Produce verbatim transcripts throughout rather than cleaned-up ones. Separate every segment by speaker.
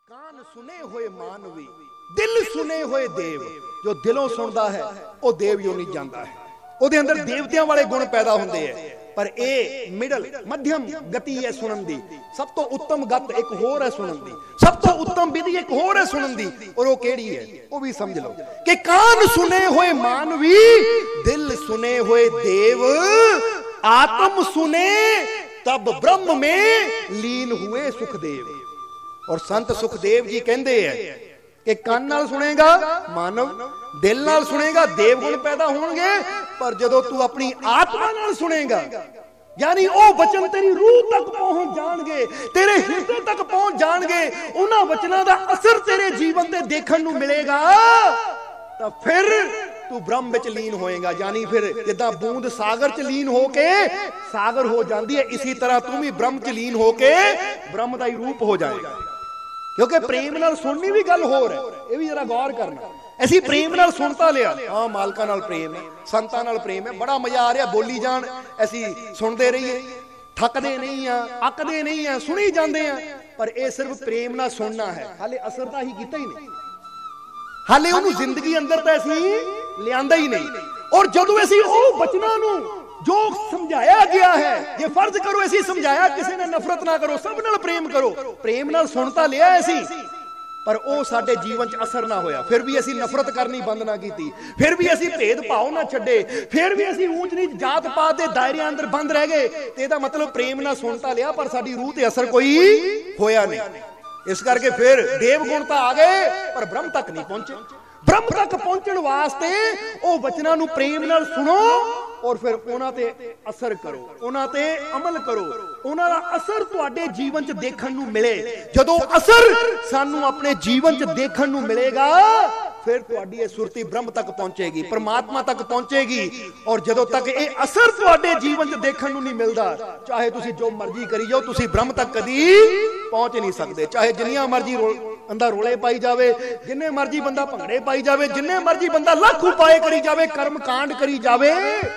Speaker 1: कान सुने हुए मानवी दिल सुने हुए देव। जो दिलों सुनता है वह देव योनि जाता है, ਉਹਦੇ ਅੰਦਰ ਦੇਵਤਿਆਂ ਵਾਲੇ ਗੁਣ ਪੈਦਾ ਹੁੰਦੇ ਐ। ਪਰ ਇਹ ਮਿਡਲ ਮਧਿਅਮ ਗਤੀ ਹੈ ਸੁਣਨ ਦੀ। ਸਭ ਤੋਂ ਉੱਤਮ ਗਤ ਇੱਕ ਹੋਰ ਹੈ ਸੁਣਨ ਦੀ, ਸਭ ਤੋਂ ਉੱਤਮ ਵਿਧੀ ਇੱਕ ਹੋਰ ਹੈ ਸੁਣਨ ਦੀ। ਔਰ ਉਹ ਕਿਹੜੀ ਹੈ ਉਹ ਵੀ ਸਮਝ ਲਓ ਕਿ ਕਾਨ ਸੁਨੇ ਹੋਏ ਮਾਨਵੀ ਦਿਲ ਸੁਨੇ ਹੋਏ ਦੇव, आत्म सुने तब ब्रह्म में लीन हुए सुखदेव। और संत सुखदेव जी कहते हैं कि कान नाल सुनेगा मानव, दिल नाल सुनेगा देव गुण पैदा होंगे, पर जदों तू अपनी आत्मा नाल सुनेगा यानी वो वचन तेरी रूह तक पहुंच जाएंगे, तेरे हिरदे तक पहुंच जाएंगे, उन्हां वचनां दा असर तेरे जीवन ते देखण नूं मिलेगा, तो फिर तू ब्रह्म विच लीन होएगा। यानी फिर जिद्दां बूंद सागर च लीन होके सागर हो जाती है, इसी तरह तू भी ब्रह्म च लीन होके ब्रह्म दा ही रूप हो जाएगा। क्योंकि प्रेम नाल सुननी भी गल होर है, ये भी जरा गौर करना। ऐसी प्रेम नाल सुनता लिया, हाँ मालका नाल प्रेम है, संतां नाल प्रेम है, बड़ा मजा आ रहा, बोली जान, ऐसी सुनते रहिए, थकदे नहीं आ, अकदे नहीं आ, सुनी जाते हैं। पर यह सिर्फ प्रेम नाल सुनना है, हाले असर तां ही कीता ही नहीं, हाले उन्होंने जिंदगी अंदर तो असी लियांदा ही नहीं। और जदों असी उह वचनां नूं जो समझाया गया है, ये फर्ज करो असी समझाया किसी ने नफरत ना करो, सब नाल प्रेम करो, प्रेम नाल सुनता लिया असी, पर वो साडे जीवन च असर ना होया, फिर भी असी नफरत करनी बंद ना की, फिर भी असी भेदभाव ना छड्डे, फिर भी असी ऊंच नीच जात पात दे दायरे अंदर बंद रह गए, ते इहदा मतलब प्रेम नाल सुनता लिया पर साडी रूह ते असर कोई होया नहीं। इस करके फिर देव गुण तो आ गए पर ब्रह्म तक नहीं पहुंचे। ब्रह्म तक पहुंचने वास्ते ओ वचनां नूं प्रेम नाल सुनो और फिर उन्हां ते असर करो, उन्हां ते अमल करो, उन्हां दा असर तुहाडे जीवन च देखण नूं मिले। जदों असर सानू अपने जीवन च देखण नूं मिलेगा फिर तुहाडी ये सुरती ब्रह्म तक पहुंचेगी, परमात्मा तक पहुंचेगी। और जदों तक ये असर तुहाडे जीवन च देखण नूं नहीं मिलदा, चाहे तुसीं जो मर्जी करी जाओ, तुसीं ब्रह्म तक कदी पहुंच नहीं सकते। चाहे जिन्नियां मर्जी अंदर रोले पाई जावे, जिन्ने मर्जी बंदा भंगड़े पाई जावे, जिन्ने मर्जी बंदा लख उपाय करी जावे, कर्म कांड करी जावे,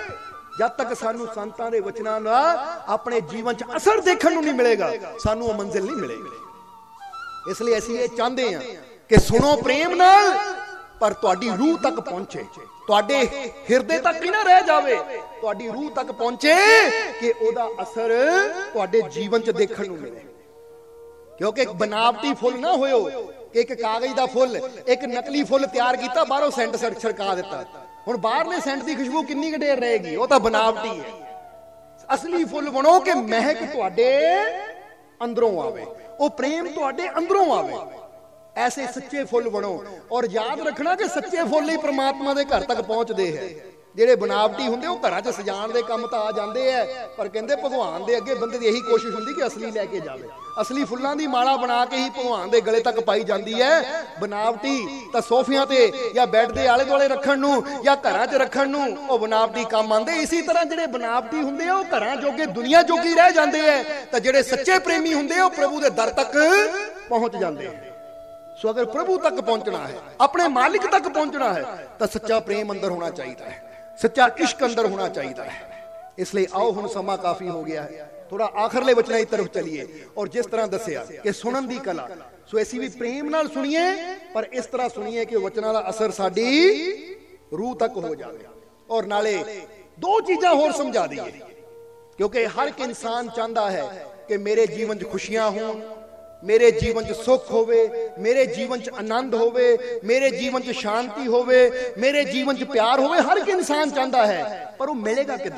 Speaker 1: जब तक सानू संतां दे वचनां दा अपने जीवन च असर देखण नूं नहीं मिलेगा, सानू वो मंजिल नहीं मिलेगी। इसलिए असीं ये चाहते हैं कि सुनो प्रेम नाल, पर तुहाडी रूह तक पहुंचे, तुहाडे हिरदे तक ही ना रह जावे, तुहाडी रूह तक पहुंचे कि ओदा असर तुहाडे जीवन च देखण नूं मिले। क्योंकि एक बनावटी फुल ना होयो, एक कागज दा फुल, एक नकली फुल तैयार किया, बाहरों सेंट छिड़का दिता, हुण बाहरले सेंट की खुशबू किन्नी क देर रहेगी, वो तो बनावटी है। असली फुल बनो कि महक तुहाडे अंदरों आवे, वो प्रेम तुहाडे अंदरों आवे, ऐसे सच्चे फुल बनो। और याद रखना कि सच्चे फुल ही परमात्मा के घर तक पहुंचते हैं। ਜਿਹੜੇ बनावटी ਹੁੰਦੇ ਉਹ ਘਰਾਂ 'ਚ ਸਜਾਉਣ ਦੇ ਕੰਮ ਤਾਂ ਆ ਜਾਂਦੇ ਐ, ਪਰ ਕਹਿੰਦੇ ਭਗਵਾਨ ਦੇ ਅੱਗੇ ਬੰਦੇ ਦੀ ਇਹੀ ਕੋਸ਼ਿਸ਼ ਹੁੰਦੀ ਕਿ ਅਸਲੀ ਲੈ ਕੇ ਜਾਵੇ। ਅਸਲੀ ਫੁੱਲਾਂ ਦੀ ਮਾਲਾ ਬਣਾ ਕੇ ਹੀ ਭਗਵਾਨ ਦੇ ਗਲੇ ਤੱਕ ਪਾਈ ਜਾਂਦੀ ਹੈ। बनावटी ਤਾਂ ਸੋਫਿਆਂ ਤੇ ਜਾਂ ਬੈੱਡ ਦੇ ਆਲੇ ਦੁਆਲੇ ਰੱਖਣ ਨੂੰ ਜਾਂ ਘਰਾਂ 'ਚ ਰੱਖਣ ਨੂੰ ਉਹ बनावटी ਕੰਮ ਆਉਂਦੇ। ਇਸੇ ਤਰ੍ਹਾਂ ਜਿਹੜੇ बनावटी ਹੁੰਦੇ ਆ ਉਹ ਘਰਾਂ ਜੋਗੇ ਦੁਨੀਆ ਜੋਗੀ ਰਹਿ ਜਾਂਦੇ ਐ, ਤਾਂ ਜਿਹੜੇ ਸੱਚੇ ਪ੍ਰੇਮੀ ਹੁੰਦੇ ਆ ਉਹ ਪ੍ਰਭੂ ਦੇ ਦਰ ਤੱਕ ਪਹੁੰਚ ਜਾਂਦੇ ਆ। ਸੋ अगर प्रभु तक पहुंचना है, अपने मालिक तक पहुंचना है, तो सच्चा प्रेम अंदर होना चाहिए है, सच्चा इश्क अंदर होना चाहिए है। इसलिए आओ हुण समा काफी हो गया है, थोड़ा आखिरले वचनां की तरफ चलिए। और जिस तरह दसिया कि सुनन दी कला, सो ऐसी भी प्रेम नाल सुनिए, पर इस तरह सुनिए कि वचनां दा असर साडी रूह तक हो जाए। और नाले दो चीज़ां होर समझा दईए, क्योंकि हर एक इंसान चाहता है कि मेरे जीवन च खुशियां होण, मेरे जीवन च सुख होवे, मेरे जीवन च आनंद होवे, मेरे जीवन च शांति होवे, मेरे जीवन च प्यार होवे। हर एक इंसान चाहता है, पर वो मिलेगा किदां,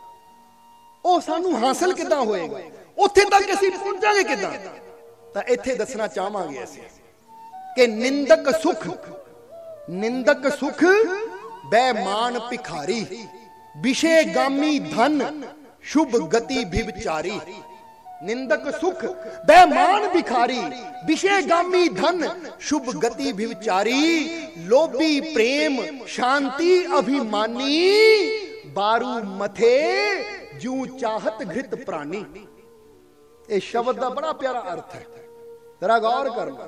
Speaker 1: वो सानू हासिल किदां होएगा, उत्थे तक असीं पहुंचांगे किदां? तां इत्थे दसना चाहांगे असीं कि निंदक सुख, निंदक सुख बेमान भिखारी, विषयगामी धन शुभ गति भिवचारी। निंदक सुख बेमान भिखारी, विषयगामी धन शुभ गति भिवचारी, लोभी प्रेम शांति अभिमानी, बारू मथे जू चाहत घृत प्राणी। ये शब्द का बड़ा प्यारा अर्थ है, जरा गौर करना।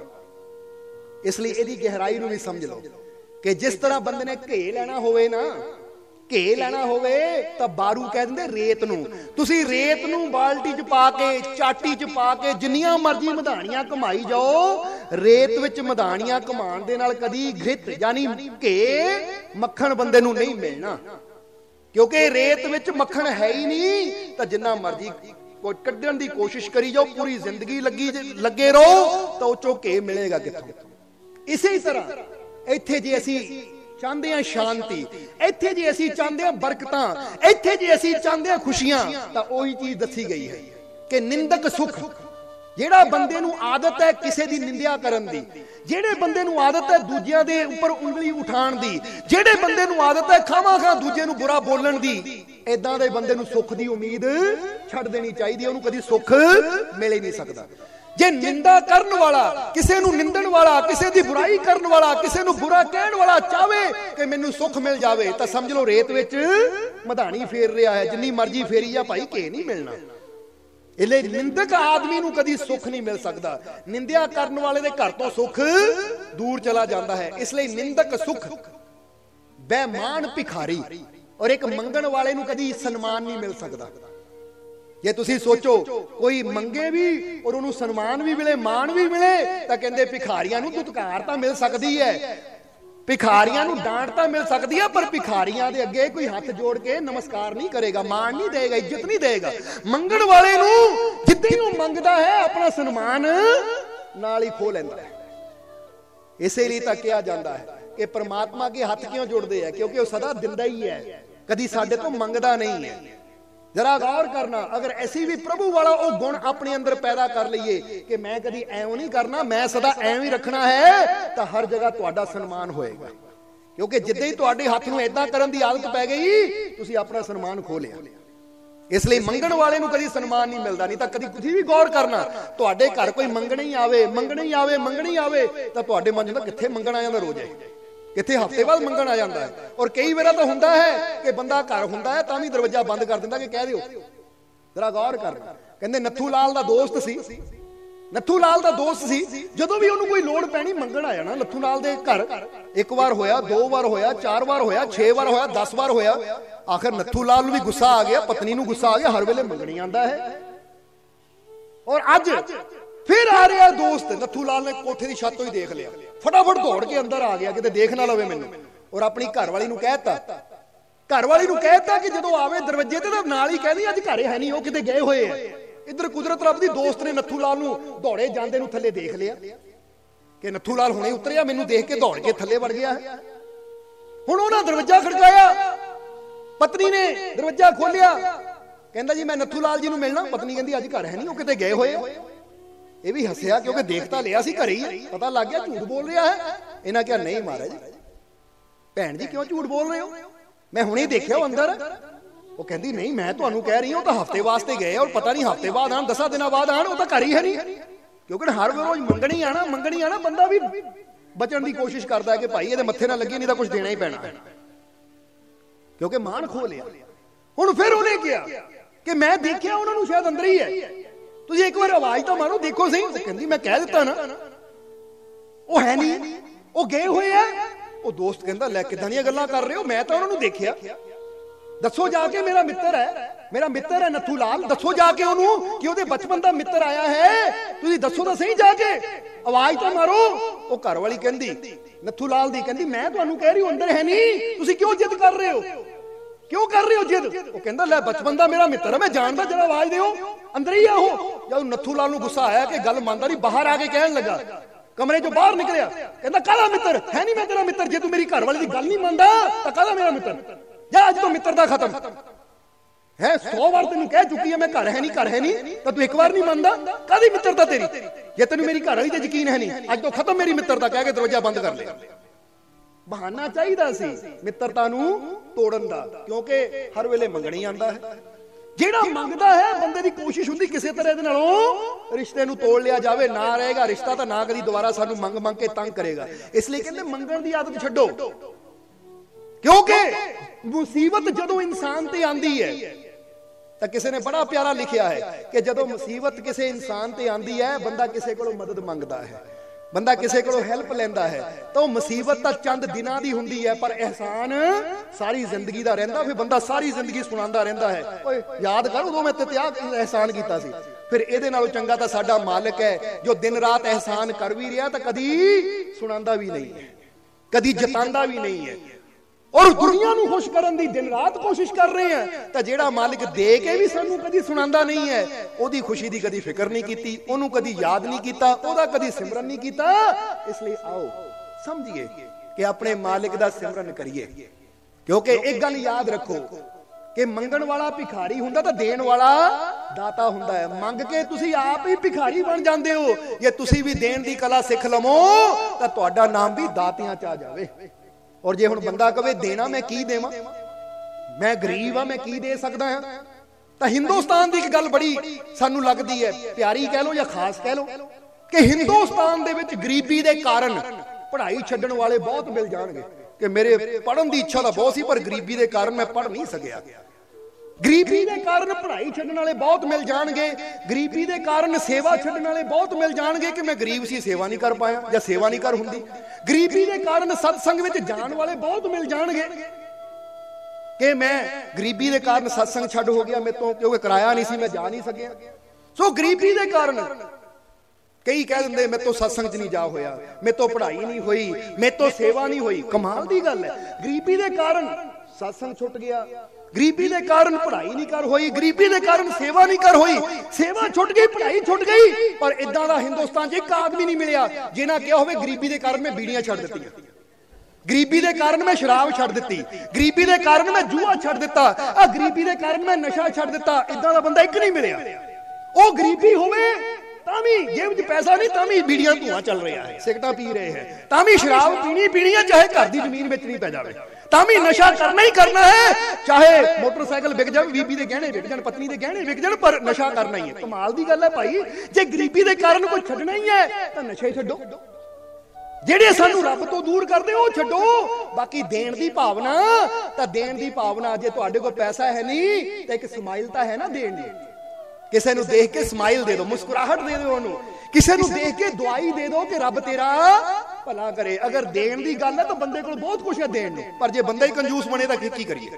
Speaker 1: इसलिए इसकी गहराई नूं भी समझ लो कि जिस तरह बंदे ने घे लेना होवे ना, घे लेना होवे तां बारू कह दिंदे रेत नूं। तुसीं रेत नूं बाल्टी च पा के चाटी च पा के जिन्नियां मर्जी मधाणियां घुमाई जाओ, रेत विच मधाणियां घुमाण दे नाल कदी घृत यानी घे मक्खण बंदे नूं नहीं मिलना, क्योंकि रेत विच मक्खण है ही नहीं। तां जिन्ना मर्जी कड्ढण दी कोशिश करी जाओ, पूरी जिंदगी लगी लगे रहो तो उचों घे मिलेगा कित्थों। इसे तरह इत्थे जे असीं चाहते हैं शांति, इत्थे जे असीं चाहते हैं बरकतां, इत्थे जे असीं चाहते हैं खुशियां, तां ओही चीज दसी गई है कि निंदक सुख, जेड़ा बंदे नूं आदत है किसे दी निंदिया करन दी, जेड़े बंदे नूं आदत है दूजियां दे उपर उंगली उठाण दी, जेड़े बंदे नूं आदत है खामा खा दूजे नूं बुरा बोलण दी, इदां दे बंदे नूं सुख दी उम्मीद छड्ड देनी चाहिदी, ओनूं कदी सुख मिल ही नहीं सकदा। जे निंदा करन वाला, किसे नूं निंदण वाला, किसे दी बुराई करन वाला, किसे नूं बुरा कहण वाला चाहे कि मैनूं सुख मिल जावे, तां समझ लो रेत विच मधाणी फेर रहा है, जिन्नी मर्जी फेरी जा भाई घे नहीं मिलना। इले निंदक आदमी नूं कदी सुख नहीं मिल सकदा, निंदिया करन वाले दे घर तो सुख दूर चला जाता है। इसलिए निंदक सुख, बेईमान भिखारी और एक मंगण वाले नूं कदी सन्मान नहीं मिल सकदा। जे तुसीं सोचो कोई मंगे भी और उन्होंने सन्मान भी मिले, मान भी मिले, तो कहते भिखारियां नूं दुत्कार तां मिल सकती है, भिखारियां नूं डांट तां मिल सकती है, पर भिखारियां दे अगे कोई हाथ जोड़ के नमस्कार नहीं करेगा, मान नहीं देगा, इज्जत नहीं देगा। मंगण वाले नूं जिद्दां ही ओह मंगदा है अपना सन्मान नाल ही खो लैंदा है। इसे तां कहा जाता है कि परमात्मा के हाथ क्यों जुड़ते हैं, क्योंकि वह सदा दिंदा ही है, कदी साडे तो मंगदा नहीं है। जरा गौर करना, अगर ऐसी भी प्रभु वाला वो गुण अपने अंदर पैदा कर लीए कि मैं कदी ऐव नहीं करना, मैं सदा ऐव ही रखना है, तो हर जगह तुहाडा सन्मान होएगा। क्योंकि जिद्दां ही तुहाडे हथ नूं इदां करन दी आदत पै गई, तुसीं अपना सन्मान खो लिया। इसलिए मंगण वाले नूं कदी सन्मान नहीं मिलता। नहीं तो कदी तुसीं भी गौर करना, तुहाडे घर कोई मंगण ही आवे, मंगण ही आवे, मंगण ही आवे, तो तुहाडे मन च कित्थे मंगण आ जांदा रोज़, कितने हफ्ते बाद मंगण आ जाता है। और कई बार तो होंदा है कि बंदा घर हुंदा है तां भी दरवाजा बंद कर दिंदा कि कह दिओ। जरा गौर करना, कहंदे नत्थू लाल दा दोस्त सी, नत्थू लाल दा दोस्त सी, जदों भी उहनूं कोई लोड़ पैनी मंगण आ जाना नत्थू लाल दे घर। एक बार होया, दो बार होया, चार बार होया, छे बार होया, दस बार होया। आखिर नत्थू लाल नूं भी गुस्सा आ गया, पत्नी नूं गुस्सा आ गया, हर वेले मंगणी आंदा है। और अज फिर आ रहा दोस्त, नत्थू लाल ने कोठे की छत तो ही देख लिया, फटाफट दौड़ के अंदर आ गया कि देख ना लवे मैनू, और अपनी घरवाली नूं कहता, घरवाली नूं कहता कि जदों आवे दरवाजे ते नाल ही कहदी अज घरे है नहीं, वो किते गए हुए हैं। इधर कुदरत रब दी दोस्त ने नत्थू लाल नूं दौड़े जांदे नूं थल्ले देख लिया कि नत्थू लाल हुणे उतरिया, मैनू देख के दौड़ के थल्ले वड़ गया है। हुण उहनां दरवाजा खड़काया, पत्नी ने दरवाजा खोलिया, कहंदा जी मैं नत्थू लाल जी नूं मिलना। पत्नी कहंदी अज घर है नहीं, वो किते गए हुए। ये भी हसिया क्योंकि देखता लिया सी घरे ही, पता लग गया झूठ बोल रहा है। इन्हें कहा नहीं महाराज, भैन जी क्यों झूठ बोल रहे हो, मैं हुणे देखिया अंदर। वो कहती नहीं मैं तुहानू कह रही हूं, तो हफ्ते वास्ते गए और पता नहीं हफ्ते बाद आन, दसा दिन बाद आन, वो तो घर ही है नहीं। क्योंकि हर रोज मंगनी आना मंगनी आना, बंदा भी बचन की कोशिश करता है कि भाई ये मत्थे ना लगे, नहीं तो कुछ देना ही पैना है, क्योंकि मान खो लिया। हुण फिर उन्हें कहा कि मैं देखिया उन्होंने शायद अंदर ही है, तुझे एक बार आवाज तो मारो देखो सही। कहती मैं कह दिता ना वो है नहीं, वो गए हुए है। वो दोस्त कहता लै किदां दी गल्लां कर रहे हो, मैं तो उन्होंने देखिया, दसो जाके मेरा मित्र है, मेरा मित्र है नत्थू लाल, दसो जाके उन्होंने कि वो बचपन का मित्र आया है, तुझे दसो तो सही जाके, आवाज तो मारो। वो घर वाली कहती नत्थू लाल दी कहती मैं तुहानू कह रही हूं अंदर है नहीं, तुसीं क्यों जिद कर रहे हो, क्यों कर रहे हो जिद। वो कहता लै बचपन का मेरा मित्र है, मैं जानता, जरा आवाज दो, अंदर ही आओ। जब नत्थू लाल नूं गुस्सा आया कि गल मनदा नहीं, बाहर आके कहन लगा, कमरे चों बाहर निकलिया, कहता काहदा मित्र है नहीं, मैं तेरा मित्र, जे तू मेरी घरवाली दी गल नहीं मनदा तां काहदा मेरा मित्र, जा अज तो मित्रता खत्म है। सौ बार तेनू कह चुकी है मैं घर है नहीं, घर है नहीं, तो तू एक बार नहीं मनदा, काहदी मित्रता तेरी, जे तेनू मेरी घरवाली ते यकीन है नहीं, अज तो खत्म मेरी मित्रता, कह के दरवाजा बंद कर लिया। बहाना चाहिदा सी मित्रता नूं तोड़न दा, क्योंकि हर वेले मंगणी आंदा है। जेड़ा मंगदा है बंदे दी कोशिश हुंदी किसी तरह दे नालों रिश्ते नूं तोड़ लिया जावे, ना रहेगा रिश्ता तो ना कदी दोबारा सानू मंग मंग के तंग करेगा। इसलिए कहंदे मंगण दी आदत छड्डो, क्योंकि मुसीबत जदों इंसान ते आंदी है, तो किसी ने बड़ा प्यारा लिखिया है कि जदों मुसीबत किसी इंसान ते आंदी है, बंदा किसी कोलों मदद मंगदा है, ਬੰਦਾ ਕਿਸੇ ਕੋਲੋਂ ਹੈਲਪ ਲੈਂਦਾ ਹੈ ਤਾਂ ਉਹ ਮੁਸੀਬਤ ਤਾਂ ਚੰਦ ਦਿਨਾਂ ਦੀ ਹੁੰਦੀ ਹੈ, ਪਰ ਅਹਿਸਾਨ ਸਾਰੀ ਜ਼ਿੰਦਗੀ ਦਾ ਰਹਿੰਦਾ। ਫਿਰ ਬੰਦਾ ਸਾਰੀ ਜ਼ਿੰਦਗੀ ਸੁਣਾਉਂਦਾ ਰਹਿੰਦਾ ਹੈ, ਓਏ ਯਾਦ ਕਰ ਉਦੋਂ ਮੈਂ ਤੇ ਤੇ ਆਹ ਅਹਿਸਾਨ ਕੀਤਾ ਸੀ। ਫਿਰ ਇਹਦੇ ਨਾਲੋਂ ਚੰਗਾ ਤਾਂ ਸਾਡਾ ਮਾਲਕ ਹੈ ਜੋ ਦਿਨ ਰਾਤ ਅਹਿਸਾਨ ਕਰ ਵੀ ਰਿਹਾ ਤਾਂ ਕਦੀ ਸੁਣਾਉਂਦਾ ਵੀ ਨਹੀਂ ਹੈ, ਕਦੀ ਜਤਾਉਂਦਾ ਵੀ ਨਹੀਂ ਹੈ, ਔਰ ਦੁਨੀਆ ਨੂੰ ਖੁਸ਼ ਕਰਨ ਦੀ ਦਿਨ ਰਾਤ ਕੋਸ਼ਿਸ਼ ਕਰ ਰਹੇ ਆ। ਤਾਂ ਜਿਹੜਾ ਮਾਲਿਕ ਦੇ ਕੇ ਵੀ ਸਾਨੂੰ ਕਦੀ ਸੁਣਾਉਂਦਾ ਨਹੀਂ ਹੈ, ਉਹਦੀ ਖੁਸ਼ੀ ਦੀ ਕਦੀ ਫਿਕਰ ਨਹੀਂ ਕੀਤੀ, ਉਹਨੂੰ ਕਦੀ ਯਾਦ ਨਹੀਂ ਕੀਤਾ, ਉਹਦਾ ਕਦੀ ਸਿਮਰਨ ਨਹੀਂ ਕੀਤਾ। ਇਸ ਲਈ ਆਓ ਸਮਝੀਏ ਕਿ ਆਪਣੇ ਮਾਲਿਕ ਦਾ ਸਿਮਰਨ ਕਰੀਏ, ਕਿਉਂਕਿ ਇੱਕ ਗੱਲ ਯਾਦ ਰੱਖੋ ਕਿ ਮੰਗਣ ਵਾਲਾ ਭਿਖਾਰੀ ਹੁੰਦਾ ਤਾਂ ਦੇਣ ਵਾਲਾ ਦਾਤਾ ਹੁੰਦਾ ਹੈ। ਮੰਗ ਕੇ ਤੁਸੀਂ ਆਪ ਹੀ ਭਿਖਾਰੀ ਬਣ ਜਾਂਦੇ ਹੋ। ਜੇ ਤੁਸੀਂ ਵੀ ਦੇਣ ਦੀ ਕਲਾ ਸਿੱਖ ਲਵੋ ਤਾਂ ਤੁਹਾਡਾ ਨਾਮ ਵੀ ਦਾਤਿਆਂ ਚ ਆ ਜਾਵੇ। ਔਰ ਜੇ ਹੁਣ ਬੰਦਾ ਕਵੇ ਦੇਣਾ ਮੈਂ ਕੀ ਦੇਵਾਂ, ਮੈਂ ਗਰੀਬ ਆ, ਮੈਂ ਕੀ ਦੇ ਸਕਦਾ ਹਾਂ, ਤਾਂ ਹਿੰਦੁਸਤਾਨ ਦੀ ਇੱਕ ਗੱਲ ਬੜੀ ਸਾਨੂੰ ਲੱਗਦੀ ਹੈ, ਪਿਆਰੀ ਕਹਿ ਲੋ ਜਾਂ ਖਾਸ ਕਹਿ ਲੋ, ਕਿ ਹਿੰਦੁਸਤਾਨ ਦੇ ਵਿੱਚ ਗਰੀਬੀ ਦੇ ਕਾਰਨ ਪੜ੍ਹਾਈ ਛੱਡਣ ਵਾਲੇ ਬਹੁਤ ਮਿਲ ਜਾਣਗੇ ਕਿ ਮੇਰੇ ਪੜ੍ਹਨ ਦੀ ਇੱਛਾ ਤਾਂ ਬਹੁਤ ਸੀ ਪਰ ਗਰੀਬੀ ਦੇ ਕਾਰਨ ਮੈਂ ਪੜ੍ਹ ਨਹੀਂ ਸਕਿਆ। ਗਰੀਬੀ ਦੇ ਕਾਰਨ ਪੜ੍ਹਾਈ ਛੱਡਣ ਵਾਲੇ ਬਹੁਤ ਮਿਲ ਜਾਣਗੇ, ਗਰੀਬੀ ਦੇ ਕਾਰਨ ਸੇਵਾ ਛੱਡਣ ਵਾਲੇ ਬਹੁਤ ਮਿਲ ਜਾਣਗੇ ਕਿ ਮੈਂ ਗਰੀਬ ਸੀ ਸੇਵਾ ਨਹੀਂ ਕਰ ਪਾਇਆ ਜਾਂ ਸੇਵਾ ਨਹੀਂ ਕਰ ਹੁੰਦੀ। ਗਰੀਬੀ ਦੇ ਕਾਰਨ ਸਤਸੰਗ ਵਿੱਚ ਜਾਣ ਵਾਲੇ ਬਹੁਤ ਮਿਲ ਜਾਣਗੇ ਕਿ ਮੈਂ ਗਰੀਬੀ ਦੇ ਕਾਰਨ ਸਤਸੰਗ ਛੱਡ ਹੋ ਗਿਆ, ਮੇਰੇ ਤੋਂ ਕਿਉਂਕਿ ਕਿਰਾਇਆ ਨਹੀਂ ਸੀ ਮੈਂ ਜਾ ਨਹੀਂ ਸਕਿਆ। ਸੋ ਗਰੀਬੀ ਦੇ ਕਾਰਨ ਕਈ ਕਹਿ ਦਿੰਦੇ ਮੇਰੇ ਤੋਂ ਸਤਸੰਗ 'ਚ ਨਹੀਂ ਜਾ ਹੋਇਆ, ਮੇਰੇ ਤੋਂ ਪੜ੍ਹਾਈ ਨਹੀਂ ਹੋਈ, ਮੇਰੇ ਤੋਂ ਸੇਵਾ ਨਹੀਂ ਹੋਈ। ਕਮਾਲ ਦੀ ਗੱਲ ਹੈ, ਗਰੀਬੀ ਦੇ ਕਾਰਨ ਸਤਸੰਗ ਛੁੱਟ ਗਿਆ, ਗਰੀਬੀ ਦੇ ਕਾਰਨ ਪੜ੍ਹਾਈ ਨਹੀਂ ਕਰ ਹੋਈ, ਗਰੀਬੀ ਦੇ ਕਾਰਨ ਸੇਵਾ ਨਹੀਂ ਕਰ ਹੋਈ, ਸੇਵਾ ਛੁੱਟ ਗਈ, ਪੜ੍ਹਾਈ ਛੁੱਟ ਗਈ। ਪਰ ਇਦਾਂ ਦਾ ਹਿੰਦੁਸਤਾਨ 'ਚ ਇੱਕ ਆਦਮੀ ਨਹੀਂ ਮਿਲਿਆ ਜਿਹਨਾਂ ਕਿਹਾ ਹੋਵੇ ਗਰੀਬੀ ਦੇ ਕਾਰਨ ਮੈਂ ਬੀੜੀਆਂ ਛੱਡ ਦਿੱਤੀਆਂ, ਗਰੀਬੀ ਦੇ ਕਾਰਨ ਮੈਂ ਸ਼ਰਾਬ ਛੱਡ ਦਿੱਤੀ, ਗਰੀਬੀ ਦੇ ਕਾਰਨ ਮੈਂ ਜੂਆ ਛੱਡ ਦਿੱਤਾ, ਆ ਗਰੀਬੀ ਦੇ ਕਾਰਨ ਮੈਂ ਨਸ਼ਾ ਛੱਡ ਦਿੱਤਾ। ਇਦਾਂ ਦਾ ਬੰਦਾ ਇੱਕ ਨਹੀਂ ਮਿਲਿਆ। ਉਹ ਗਰੀਬੀ ਹੋਵੇ ਤਾਂ ਵੀ ਜੇਬ 'ਚ ਪੈਸਾ ਨਹੀਂ, ਤਾਂ ਵੀ ਬੀੜੀਆਂ ਧੂਆਂ ਚੱਲ ਰਿਹਾ ਹੈ, ਸਿਗਰਟਾਂ ਪੀ ਰਹੇ ਹੈ, ਤਾਂ ਵੀ ਸ਼ਰਾਬ ਪੀਣੀ ਪੀਣੀ ਹੈ, ਚਾਹੇ ਘਰ ਦੀ ਜ਼ਮੀਨ ਵੇਚਣੀ ਪੈ ਜਾਵੇ, ਤਾਂ ਵੀ ਨਸ਼ਾ ਕਰਨਾ ਹੀ ਕਰਨਾ ਹੈ, ਚਾਹੇ ਮੋਟਰਸਾਈਕਲ ਵਿਕ ਜਾਵੇ, ਬੀਬੀ ਦੇ ਗਹਿਣੇ ਵਿਕ ਜਾਣ, ਪਤਨੀ ਦੇ ਗਹਿਣੇ ਵਿਕ ਜਾਣ, ਪਰ ਨਸ਼ਾ ਕਰਨਾ ਹੀ ਹੈ। ਕਮਾਲ ਦੀ ਗੱਲ ਹੈ ਭਾਈ, ਜੇ ਗਰੀਬੀ ਦੇ ਕਾਰਨ ਕੋਈ ਛੱਡਣਾ ਹੀ ਹੈ ਤਾਂ ਨਸ਼ਾ ਹੀ ਛੱਡੋ, ਜਿਹੜੇ ਸਾਨੂੰ ਰੱਬ ਤੋਂ ਦੂਰ ਕਰਦੇ ਉਹ ਛੱਡੋ। ਬਾਕੀ ਦੇਣ ਦੀ ਭਾਵਨਾ ਤਾਂ ਦੇਣ ਦੀ ਭਾਵਨਾ, ਜੇ ਤੁਹਾਡੇ ਕੋਲ ਪੈਸਾ ਹੈ ਨਹੀਂ ਤਾਂ ਇੱਕ ਸਮਾਈਲ ਤਾਂ ਹੈ ਨਾ ਦੇਣ ਦੀ। ਕਿਸੇ ਨੂੰ ਦੇਖ ਕੇ ਸਮਾਈਲ ਦੇ ਦਿਓ, ਮੁਸਕਰਾਹਟ ਦੇ ਦਿਓ ਉਹਨੂੰ, ਕਿਸੇ ਨੂੰ ਦੇਖ ਕੇ ਦੁਆਈ ਦੇ ਦਿਓ ਕਿ ਰੱਬ ਤੇਰਾ ਭਲਾ ਕਰੇ। ਅਗਰ ਦੇਣ ਦੀ ਗੱਲ ਹੈ ਤਾਂ ਬੰਦੇ ਕੋਲ ਬਹੁਤ ਕੁਝ ਹੈ ਦੇਣ ਨੂੰ, ਪਰ ਜੇ ਬੰਦਾ ਹੀ ਕੰਜੂਸ ਬਣੇ ਤਾਂ ਕੀ ਕਰੀਏ।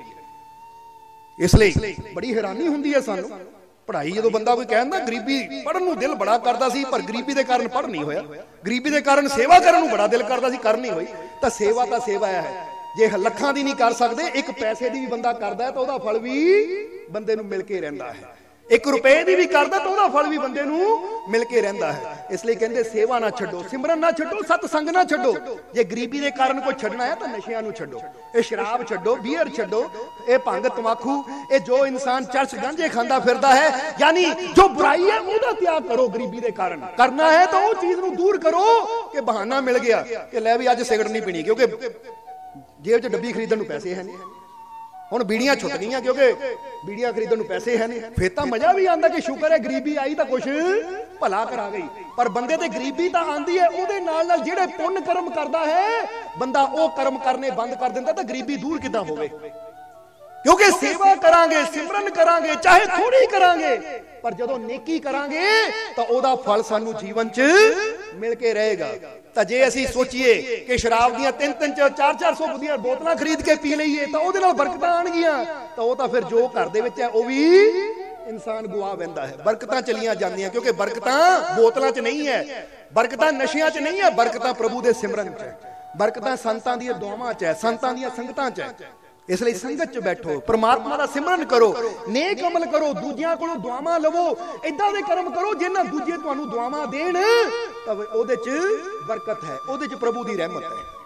Speaker 1: ਇਸ ਲਈ ਬੜੀ ਹੈਰਾਨੀ ਹੁੰਦੀ ਹੈ ਸਾਨੂੰ। ਪੜ੍ਹਾਈ ਜਦੋਂ ਬੰਦਾ ਕੋਈ ਕਹਿੰਦਾ ਗਰੀਬੀ, ਪੜ੍ਹਨ ਨੂੰ ਦਿਲ ਬੜਾ ਕਰਦਾ ਸੀ ਪਰ ਗਰੀਬੀ ਦੇ ਕਾਰਨ ਪੜ੍ਹ ਨਹੀਂ ਹੋਇਆ, ਗਰੀਬੀ ਦੇ ਕਾਰਨ ਸੇਵਾ ਕਰਨ ਨੂੰ ਬੜਾ ਦਿਲ ਕਰਦਾ ਸੀ ਕਰ ਨਹੀਂ ਹੋਈ। ਤਾਂ ਸੇਵਾ ਤਾਂ ਸੇਵਾ ਹੈ, ਜੇ ਲੱਖਾਂ ਦੀ ਨਹੀਂ ਕਰ ਸਕਦੇ, ਇੱਕ ਪੈਸੇ ਦੀ ਵੀ ਬੰਦਾ ਕਰਦਾ ਹੈ ਤਾਂ ਉਹਦਾ ਫਲ ਵੀ ਬੰਦੇ ਨੂੰ ਮਿਲ ਕੇ ਰਹਿੰਦਾ ਹੈ, ਇੱਕ ਰੁਪਏ ਦੀ ਵੀ ਕਰਦਾ ਤਾਂ ਉਹਦਾ ਫਲ ਵੀ ਬੰਦੇ ਨੂੰ ਮਿਲ ਕੇ ਰਹਿੰਦਾ ਹੈ। ਇਸ ਲਈ ਕਹਿੰਦੇ ਸੇਵਾ ਨਾ ਛੱਡੋ, ਸਿਮਰਨ ਨਾ ਛੱਡੋ, ਸਤਸੰਗ ਨਾ ਛੱਡੋ। ਜੇ ਗਰੀਬੀ ਦੇ ਕਾਰਨ ਕੋਈ ਛੱਡਣਾ ਹੈ ਤਾਂ ਨਸ਼ਿਆਂ ਨੂੰ ਛੱਡੋ, ਇਹ ਸ਼ਰਾਬ ਛੱਡੋ, ਬੀਅਰ ਛੱਡੋ, ਇਹ ਭੰਗ ਤਮਾਕੂ, ਇਹ ਜੋ ਇਨਸਾਨ ਚਰਚ ਗਾਂਜੇ ਖਾਂਦਾ ਫਿਰਦਾ ਹੈ, ਯਾਨੀ ਜੋ ਬੁਰਾਈ ਹੈ ਉਹਦਾ ਤਿਆਗ ਕਰੋ। ਗਰੀਬੀ ਦੇ ਕਾਰਨ ਕਰਨਾ ਹੈ ਤਾਂ ਉਹ ਚੀਜ਼ ਨੂੰ ਦੂਰ ਕਰੋ ਕਿ ਬਹਾਨਾ ਮਿਲ ਗਿਆ ਕਿ ਲੈ ਵੀ ਅੱਜ ਸਿਗਰਟ ਨਹੀਂ ਪੀਣੀ ਕਿਉਂਕਿ ਜੇਬ 'ਚ ਡੱਬੀ ਖਰੀਦਣ ਨੂੰ ਪੈਸੇ ਹੈ ਨਹੀਂ। ਹੁਣ ਬੀੜੀਆਂ ਛੁੱਟ ਗਈਆਂ ਕਿਉਂਕਿ ਬੀੜੀਆਂ ਖਰੀਦਣ ਨੂੰ ਪੈਸੇ ਹੈ ਨਹੀਂ। ਫੇਰ ਤਾਂ ਮਜ਼ਾ ਵੀ ਆਉਂਦਾ ਕਿ ਸ਼ੁਕਰ ਹੈ ਗਰੀਬੀ ਆਈ ਤਾਂ ਕੁਛ ਭਲਾ ਕਰਾ ਗਈ। ਪਰ ਬੰਦੇ ਤੇ ਗਰੀਬੀ ਤਾਂ ਆਂਦੀ ਹੈ, ਉਹਦੇ ਨਾਲ ਨਾਲ ਜਿਹੜੇ ਪੁੰਨ ਕਰਮ ਕਰਦਾ ਹੈ ਬੰਦਾ, ਉਹ ਕਰਮ ਕਰਨੇ ਬੰਦ ਕਰ ਦਿੰਦਾ ਤਾਂ ਗਰੀਬੀ ਦੂਰ ਕਿੱਦਾਂ ਹੋਵੇ। ਕਿਉਂਕਿ ਸੇਵਾ ਕਰਾਂਗੇ, ਸਿਮਰਨ ਕਰਾਂਗੇ, ਚਾਹੇ ਥੋੜੀ ਕਰਾਂਗੇ, ਪਰ ਜਦੋਂ ਨੇਕੀ ਕਰਾਂਗੇ ਤਾਂ ਉਹਦਾ ਫਲ ਸਾਨੂੰ ਜੀਵਨ 'ਚ ਮਿਲ ਕੇ ਰਹੇਗਾ। ਤਾਂ ਜੇ ਅਸੀਂ ਸੋਚੀਏ ਕਿ ਸ਼ਰਾਬ ਦੀਆਂ ਤਿੰਨ ਤਿੰਨ ਚਾਰ ਚਾਰ ਸੌ ਦੀਆਂ ਬੋਤਲਾਂ ਖਰੀਦ ਕੇ ਪੀ ਲਈਏ ਤਾਂ ਉਹਦੇ ਨਾਲ ਬਰਕਤਾਂ ਆਣਗੀਆਂ, ਤਾਂ ਉਹ ਤਾਂ ਫਿਰ ਜੋ ਘਰ ਦੇ ਵਿੱਚ ਹੈ ਉਹ ਵੀ ਇਨਸਾਨ ਗੁਆ ਬਹਿੰਦਾ ਹੈ। ਬਰਕਤਾਂ ਚਲੀਆਂ ਜਾਂਦੀਆਂ ਕਿਉਂਕਿ ਬਰਕਤਾਂ ਬੋਤਲਾਂ 'ਚ ਨਹੀਂ ਹੈ, ਬਰਕਤਾਂ ਨਸ਼ਿਆਂ 'ਚ ਨਹੀਂ ਹੈ, ਬਰਕਤਾਂ ਪ੍ਰਭੂ ਦੇ ਸਿਮਰਨ 'ਚ ਹੈ, ਬਰਕਤਾਂ ਸੰਤਾਂ ਦੀਆਂ ਦੁਆਵਾਂ 'ਚ ਹੈ, ਸੰਤਾਂ ਦੀਆਂ ਸੰਗਤਾਂ 'ਚ ਹੈ। ਇਸ ਲਈ ਸੰਗਤ 'ਚ ਬੈਠੋ, ਪ੍ਰਮਾਤਮਾ ਦਾ ਸਿਮਰਨ ਕਰੋ, ਨੇਕ ਅਮਲ ਕਰੋ, ਦੂਜਿਆਂ ਕੋਲੋਂ ਦੁਆਵਾਂ ਲਵੋ, ਏਦਾਂ ਦੇ ਕਰਮ ਕਰੋ ਜਿਹਨਾਂ ਦੂਜੇ ਤੁਹਾਨੂੰ ਦੁਆਵਾਂ ਦੇਣ ਤਾਂ ਉਹਦੇ 'ਚ ਬਰਕਤ ਹੈ, ਉਹਦੇ 'ਚ ਪ੍ਰਭੂ ਦੀ ਰਹਿਮਤ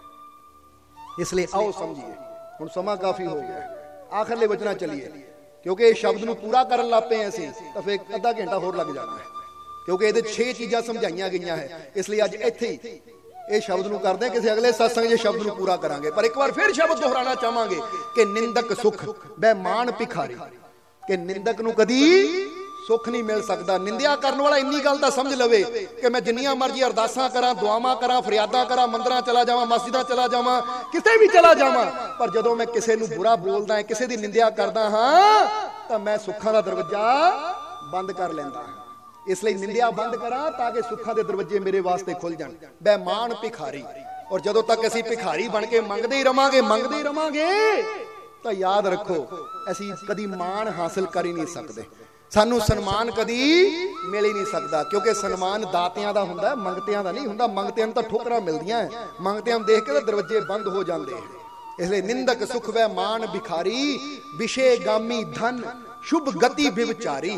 Speaker 1: ਹੈ। ਇਸ ਲਈ ਆਓ ਸਮਝੀਏ। ਹੁਣ ਸਮਾਂ ਕਾਫੀ ਹੋ ਗਿਆ, ਆਖਰਲੇ ਵਚਨਾਂ ਚਲੀਏ ਕਿਉਂਕਿ ਇਹ ਸ਼ਬਦ ਨੂੰ ਪੂਰਾ ਕਰਨ ਲੱਗ ਪਏ ਅਸੀਂ ਤਾਂ ਫਿਰ ਅੱਧਾ ਘੰਟਾ ਹੋਰ ਲੱਗ ਜਾਣਾ ਹੈ ਕਿਉਂਕਿ ਇਹਦੇ ਛੇ ਚੀਜ਼ਾਂ ਸਮਝਾਈਆਂ ਗਈਆਂ ਹੈ। ਇਸ ਲਈ ਅੱਜ ਇੱਥੇ ਹੀ ਇਹ ਸ਼ਬਦ ਨੂੰ ਕਰਦੇ ਕਿਸੇ ਅਗਲੇ ਸਤਸੰਗ ਜੇ ਸ਼ਬਦ ਨੂੰ ਪੂਰਾ ਕਰਾਂਗੇ। ਪਰ ਇੱਕ ਵਾਰ ਫਿਰ ਸ਼ਬਦ ਦੁਹਰਾਣਾ ਚਾਹਾਂਗੇ ਕਿ ਨਿੰਦਕ ਸੁਖ ਬੇਮਾਨ ਭਿਖਾਰੀ, ਕਿ ਨਿੰਦਕ ਨੂੰ ਕਦੀ ਸੁੱਖ ਨਹੀਂ ਮਿਲ ਸਕਦਾ। ਨਿੰਦਿਆ ਕਰਨ ਵਾਲਾ ਇੰਨੀ ਗੱਲ ਤਾਂ ਸਮਝ ਲਵੇ ਕਿ ਮੈਂ ਜਿੰਨੀਆਂ ਮਰਜ਼ੀ ਅਰਦਾਸਾਂ ਕਰਾਂ, ਦੁਆਵਾਂ ਕਰਾਂ, ਫਰਿਆਦਾਂ ਕਰਾਂ, ਮੰਦਰਾਂ ਚਲਾ ਜਾਵਾਂ, ਮਸਜਿਦਾਂ ਚਲਾ ਜਾਵਾਂ, ਕਿਤੇ ਵੀ ਚਲਾ ਜਾਵਾਂ, ਪਰ ਜਦੋਂ ਮੈਂ ਕਿਸੇ ਨੂੰ ਬੁਰਾ ਬੋਲਦਾ ਹਾਂ, ਕਿਸੇ ਦੀ ਨਿੰਦਿਆ ਕਰਦਾ ਹਾਂ ਤਾਂ ਮੈਂ ਸੁੱਖਾਂ ਦਾ ਦਰਵਾਜ਼ਾ ਬੰਦ ਕਰ ਲੈਂਦਾ ਹਾਂ। इसलिए निंदिया बंद करा ताकि सुखा के दरवाजे मेरे वास्ते खुल जान। बेमान भिखारी, और जदों तक असीं भिखारी बन के मंगदे ही रवांगे मंगदे ही रवांगे तो याद रखो असीं कदी मान हासिल कर ही नहीं सकते। सानू सन्मान कदी मिल ही नहीं सकता, क्योंकि सन्मान दातियां दा हुंदा, मंगतियां दा नहीं हुंदा। मंगतियां नूं तां ठोकरां मिलदियां, मंगतियां नूं देख के तां दरवाजे बंद हो जांदे हैं। इसलिए निंदक सुख वै मान भिखारी, विषय गामी धन शुभ गति विचारी,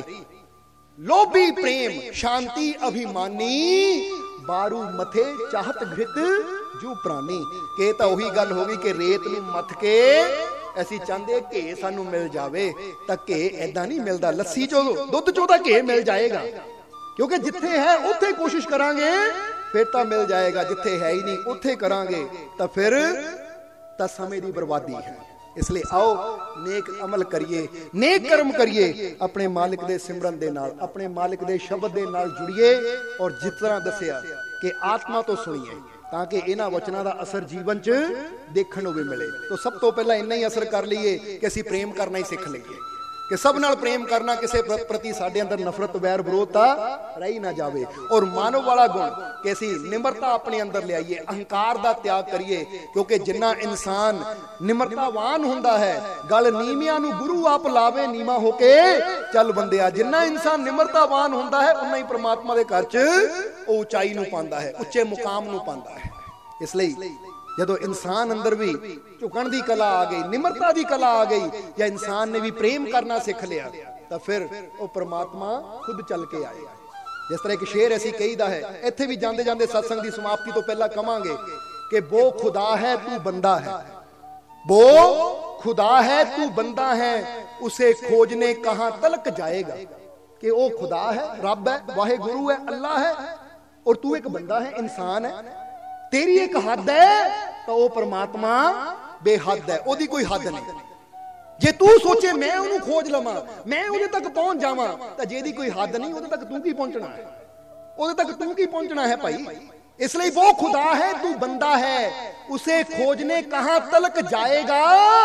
Speaker 1: लोभी प्रेम शांति अभिमानी, बारू मथे चाहत घृत जू प्राणी। के तां ओही गल हो गई कि रेत नूं मथ के ਅਸੀਂ ਚਾਹੁੰਦੇ ਘੇ ਸਾਨੂੰ ਮਿਲ ਜਾਵੇ, ਤਾਂ ਘੇ ਐਦਾਂ ਨਹੀਂ ਮਿਲਦਾ। ਲੱਸੀ ਚੋਂ ਦੁੱਧ ਚੋਂ ਤਾਂ ਘੇ ਮਿਲ ਜਾਏਗਾ, ਕਿਉਂਕਿ ਜਿੱਥੇ ਹੈ ਉੱਥੇ ਕੋਸ਼ਿਸ਼ ਕਰਾਂਗੇ ਫਿਰ ਤਾਂ ਮਿਲ ਜਾਏਗਾ, ਜਿੱਥੇ ਹੈ ਹੀ ਨਹੀਂ ਉੱਥੇ ਕਰਾਂਗੇ ਤਾਂ ਫਿਰ ਤਾਂ ਸਮੇਂ ਦੀ ਬਰਬਾਦੀ ਹੈ। ਇਸ ਲਈ ਆਓ ਨੇਕ ਅਮਲ ਕਰੀਏ, ਨੇਕ ਕਰਮ ਕਰੀਏ, ਆਪਣੇ ਮਾਲਿਕ ਦੇ ਸਿਮਰਨ ਦੇ ਨਾਲ, ਆਪਣੇ ਮਾਲਿਕ ਦੇ ਸ਼ਬਦ ਦੇ ਨਾਲ ਜੁੜੀਏ, ਔਰ ਜਿਸ ਤਰ੍ਹਾਂ ਦੱਸਿਆ ਕਿ ਆਤਮਾ ਤੋਂ ਸੁਣੀਏ ਤਾਂ ਕਿ ਇਹਨਾਂ ਵਚਨਾਂ ਦਾ ਅਸਰ ਜੀਵਨ 'ਚ ਦੇਖਣ ਨੂੰ ਵੀ ਮਿਲੇ। ਤਾਂ ਸਭ ਤੋਂ ਪਹਿਲਾਂ ਇੰਨਾ ਹੀ ਅਸਰ ਕਰ ਲਈਏ ਕਿ ਅਸੀਂ ਪ੍ਰੇਮ ਕਰਨਾ ਹੀ ਸਿੱਖ ਲਈਏ, ਕਿ ਸਭ ਨਾਲ ਪ੍ਰੇਮ ਕਰਨਾ, ਕਿਸੇ ਪ੍ਰਤੀ ਸਾਡੇ ਅੰਦਰ ਨਫ਼ਰਤ ਵੈਰ ਵਿਰੋਧਤਾ ਰਹੀ ਨਾ ਜਾਵੇ। ਔਰ ਮਾਨਵ ਵਾਲਾ ਗੁਣ ਕਿ ਅਸੀਂ ਨਿਮਰਤਾ ਆਪਣੇ ਅੰਦਰ ਲਿਆਈਏ, ਅਹੰਕਾਰ ਦਾ ਤਿਆਗ ਕਰੀਏ, ਕਿਉਂਕਿ ਜਿੰਨਾ ਇਨਸਾਨ ਨਿਮਰਤਾਵਾਨ ਹੁੰਦਾ ਹੈ ਗਲ ਨੀਵਿਆਂ ਨੂੰ ਗੁਰੂ ਆਪ ਲਾਵੇ, ਨੀਵਾਂ ਹੋ ਕੇ ਚੱਲ ਬੰਦਿਆ। ਜਿੰਨਾ ਇਨਸਾਨ ਨਿਮਰਤਾਵਾਨ ਹੁੰਦਾ ਹੈ ਉਨਾ ਹੀ ਪ੍ਰਮਾਤਮਾ ਦੇ ਘਰ 'ਚ ਉਹ ਉਚਾਈ ਨੂੰ ਪਾਉਂਦਾ ਹੈ, ਉੱਚੇ ਮੁਕਾਮ ਨੂੰ ਪਾਉਂਦਾ ਹੈ। ਇਸ ਲਈ ਜਦੋਂ इंसान अंदर भी झुकण की कला आ गई, निमरता की कला आ गई, या इंसान ने भी प्रेम करना सीख लिया, तो फिर वो परमात्मा खुद चल के आएगा। जिस तरह एक शेर ऐसी कहीदा है, इत्थे भी जाते जाते सत्संग की समाप्ति तो पहला कहांगे कि वो खुदा है तू बंदा है, वो खुदा है तू बंदा है, उसे खोजने कहां तलक जाएगा। कि वो खुदा है, रब है, वाहे गुरु है, अल्लाह है, और तू एक बंदा है, इंसान है। तेरी एक हद है तो वह परमात्मा बेहद है, ओदी कोई हद नहीं। जे तू सोचे मैं उन्हें खोज लवां, मैं उहदे तक पहुंच जावां, तो जेदी कोई हद नहीं, उहदे तक तू की पहुंचना है, उहदे तक तू की पहुंचना है भाई। इसलिए वो खुदा है तू बंदा है, उसे खोजने कहां तलक जाएगा।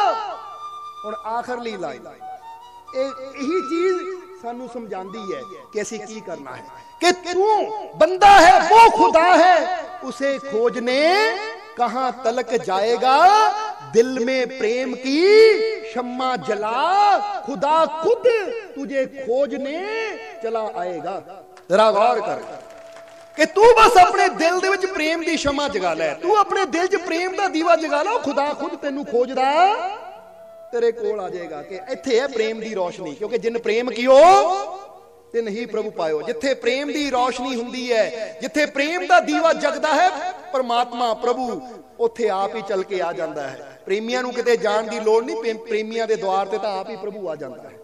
Speaker 1: और आखिरली लाइन यही चीज सानू समझाती है कि असीं की करना है, कि तू बंदा है, वो खुदा है, उसे खोजने कहां तलक जाएगा। दिल में प्रेम की शम्मा जला, खुदा खुद तुझे खोजने चला आएगा। जरा गौर कर कि तू बस अपने दिल दे विच प्रेम की शम्मा जगा लै, तू अपने दिल च प्रेम का दीवा जगा ला, खुदा खुद तेनू खोजदा तेरे कोल आ जाएगा। कि इत्थे है प्रेम की रोशनी, क्योंकि जिन प्रेम कियो ते नहीं प्रभु पायो। जिथे प्रेम की रोशनी हुंदी है, जिथे प्रेम का दीवा जगदा है परमात्मा प्रभु, उथे आप ही चल के आ जाता है। प्रेमियां नूं किते जाण दी लोड़ नहीं, प्रेमियां दे द्वार ते तां आप ही प्रभु आ जाता है।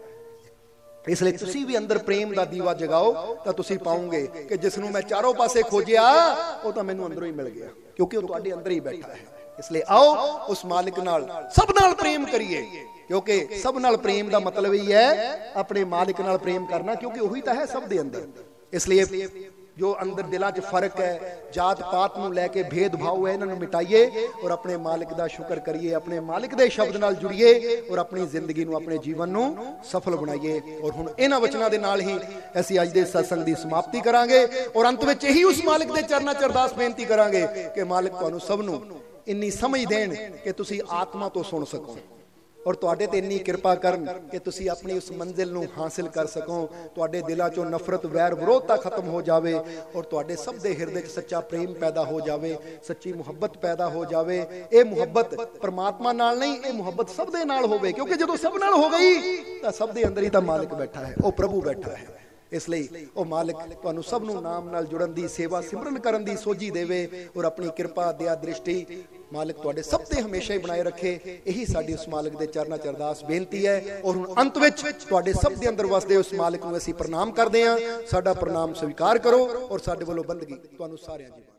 Speaker 1: इसलिए तुसी भी अंदर प्रेम का दीवा जगाओ तो तुसी पाओगे कि जिसनूं मैं चारों पासे खोजिया वो तो मैनूं अंदरों ही मिल गया, क्योंकि वो तुहाडे अंदर ही बैठा है। इसलिए आओ उस मालिक नाल सब नाल प्रेम करिए, क्योंकि सब नाल प्रेम का मतलब ही है अपने मालिक नाल प्रेम करना, क्योंकि वही तो है सब दे अंदर। इसलिए जो अंदर दिलों च फर्क है, जात पात नूं लैके भेदभाव है, इन्हां मिटाइए और अपने मालिक का शुक्र करिए, अपने मालिक के शब्द नाल जुड़िए और अपनी जिंदगी नूं, अपने जीवन नूं सफल बनाइए। और हुण इन्हां वचनां दे नाल ही असीं अज दे सत्संग की समाप्ति करांगे और अंत विच यही उस मालिक के चरनां च अरदास बेनती करांगे कि मालिक तुहानूं सब नूं इन्नी समझ देण कि तुसीं आत्मा तो सुन सको और तुहाडे ते इन्नी कृपा करन कि तुसीं अपनी उस मंजिल नूं हासिल कर सको। तुहाडे दिलां चों नफरत वैर विरोधता खत्म हो जावे और तुहाडे सब दे हिरदे च सच्चा प्रेम पैदा हो जावे, सच्ची मुहब्बत पैदा हो जावे। ये मुहब्बत परमात्मा नाल नहीं, ये मुहब्बत सब दे नाल होवे, क्योंकि जदों सब नाल हो गई तां सब दे अंदर ही तां मालिक बैठा है, वो प्रभु बैठा है। इसलिए वो मालिक तुहानूं सब नूं नाम नाल जुड़न दी, सेवा सिमरन करन दी सोझी देवे और अपनी कृपा दया दृष्टि मालिक तुहाडे सब ते हमेशा ही बनाए रखे। यही साडी उस मालिक दे चरनां च अरदास बेनती है। और हुण अंत विच तुहाडे सब दे अंदर वसदे उस मालिक नूं असीं प्रणाम करदे हां। साडा प्रणाम स्वीकार करो और साडे वल्लों बंदगी तुहानूं सारिआं जी।